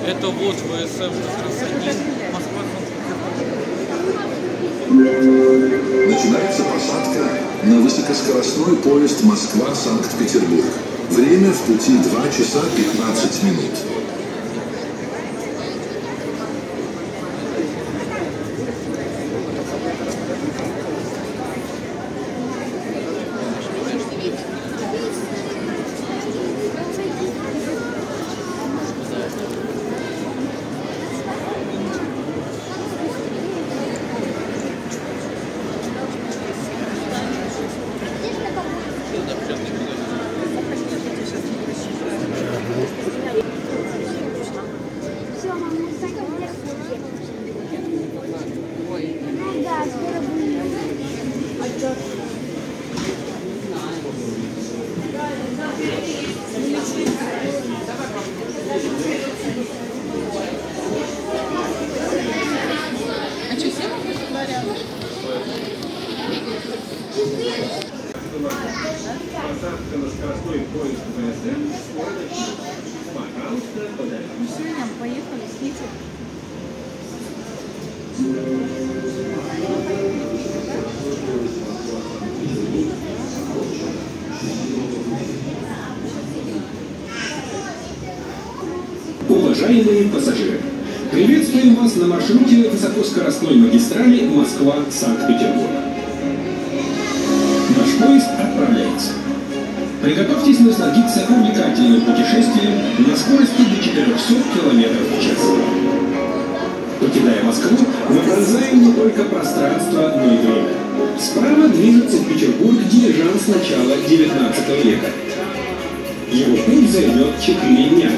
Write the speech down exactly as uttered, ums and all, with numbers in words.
Это вот ВСМ как раз один. Москва. Начинается посадка на высокоскоростной поезд Москва-Санкт-Петербург. Время в пути два часа пятнадцать минут. А что, все говорят? Посадка на скоростной поезд ВСМ в городе Киев. Пожалуйста, подойдите. Ну все, нам поехали, сидите. Уважаемые пассажиры, приветствуем вас на маршруте высокоскоростной магистрали Москва-Санкт-Петербург. Наш поезд отправляется. Приготовьтесь насладиться увлекательным путешествием на скорости до четырёхсот километров в час. Покидая Москву, мы пронзаем не только пространство, но и время. Справа движется в Петербург дилижанс начала девятнадцатого века. Его путь займет четыре дня.